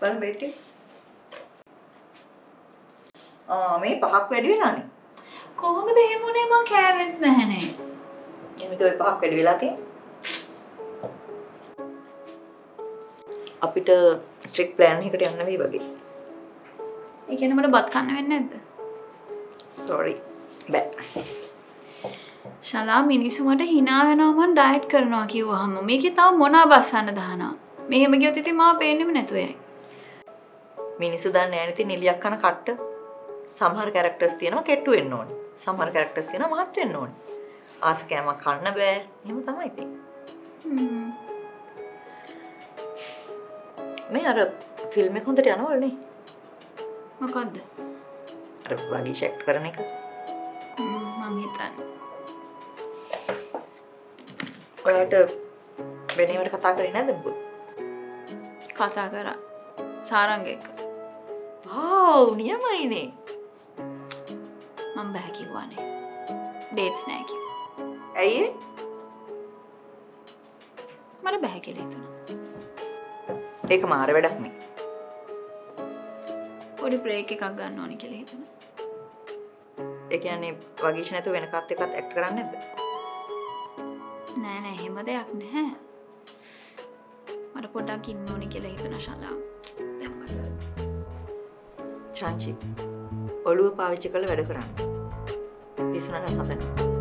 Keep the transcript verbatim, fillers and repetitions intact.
බලන්න බෙටි. ආ මේ පහක් වැඩි වෙලානේ. කොහොමද එහෙම උනේ මං කෑවෙත් නැහනේ. එමිට ඔය පහක් වැඩි වෙලා තියෙන්නේ. අපිට ස්ට්‍රික්ට් ප්ලෑන් එකකට යන්න වෙයි වගේ. ඒ කියන්නේ මට බත් කන්න වෙන්නේ නැද්ද? sorry බෑ. ශලා මිනිස්සු මට hina වෙනවා මං ඩයට් කරනවා කිව්වහම මේකේ තව මොනවා බස්සන්න දානවා. මෙහෙම ගියොත් ඉතින් මාව පේන්නෙම නැතුව යයි. මිනිස්සු දන්නේ නැහැ ඉතින් නිලියක් කන කට්ට. සමහර කැරක්ටර්ස් තියෙනවා කෙට්ටු වෙන්න ඕනේ. සමහර කැරක්ටර්ස් තියෙනවා මහත් වෙන්න ඕනේ. ආස කෑමක් කන්න බෑ. එහෙම තමයි ඉතින්. හ්ම්. මේ අර ෆිල්ම් එක හොඳට යනවල නේ. මොකද්ද? අර වගේ ෂෙක්ට් කරන එක. හ්ම් මං හිතන්නේ. ඔයාලට වෙනේවට කතා කරේ නැද්ද මොකද? කතා කරා. සාරංග එක්ක. වාව් නියමයිනේ. මම බෑ කිව්වානේ. ඩේට්ස් නෑ කිව්වා. ඇයි ඒ? මට බෑ කියලා හිතුණා. ඒක මාර වැඩක් නේ. පොඩි බ්‍රේක් එකක් ගන්න ඕනේ කියලා හිතුණා. ඒ කියන්නේ වගීෂ් නැතුව වෙන කාත් එක්කත් ඇක්ට් කරන්නේ නැද්ද? නෑ නෑ එහෙම දෙයක් නැහැ. මට පොඩ්ඩක් ඉන්න ඕනේ කියලා හිතුණා ශලා. දැන් මට චාන්චි ඔළුව පාවිච්චි කරලා වැඩ කරන්න. පිස්සුනට හදන්න.